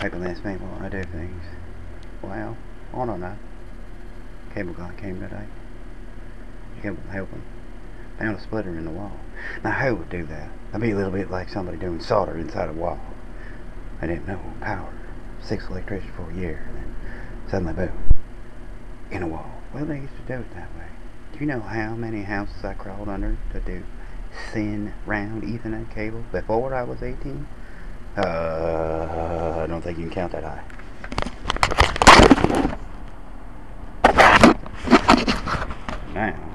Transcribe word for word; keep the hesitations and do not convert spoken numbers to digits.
People ask me why I do things. Well, I don't know. Cable guy came today. Cable helping. Found a splitter in the wall. Now who would do that? That'd be a little bit like somebody doing solder inside a wall. I didn't know power. Six electricians for a year, and then suddenly boom, in a wall. Well, they used to do it that way. Do you know how many houses I crawled under to do thin, round Ethernet cable before I was eighteen? Uh, I don't think you can count that high. Now,